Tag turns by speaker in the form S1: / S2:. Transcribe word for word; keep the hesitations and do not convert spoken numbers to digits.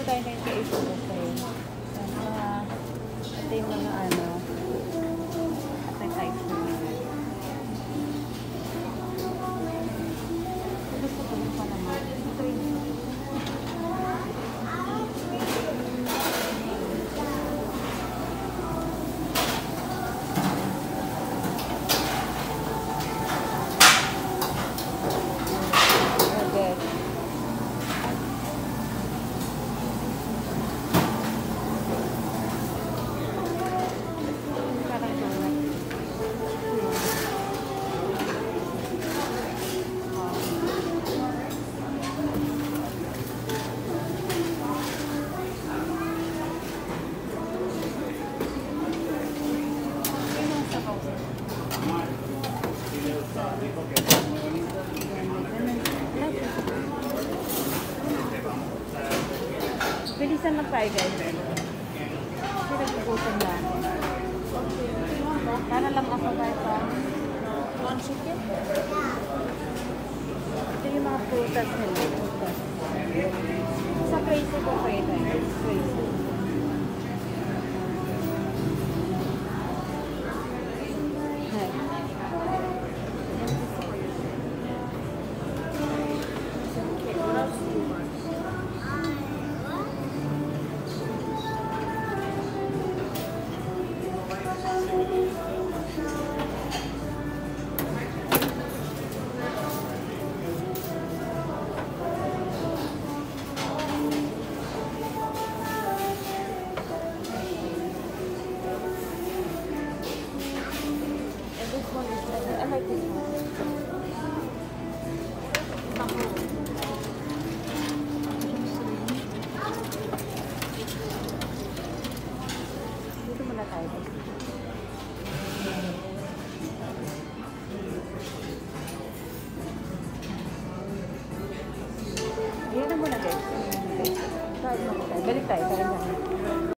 S1: tayo ngayon sa ito kasi mga ito yung mga ano appetites na mga gusto ko yung panaman ito yung bilisan na tayo guys. Kasi nagpuputan na. Sana lang ako guys ha. One chicken? Ito yung mga prutas nila. Sa crazy ko kayo guys. Crazy. I like this one. Dito muna tayo. Ayan na muna guys. Balik tayo. Balik tayo.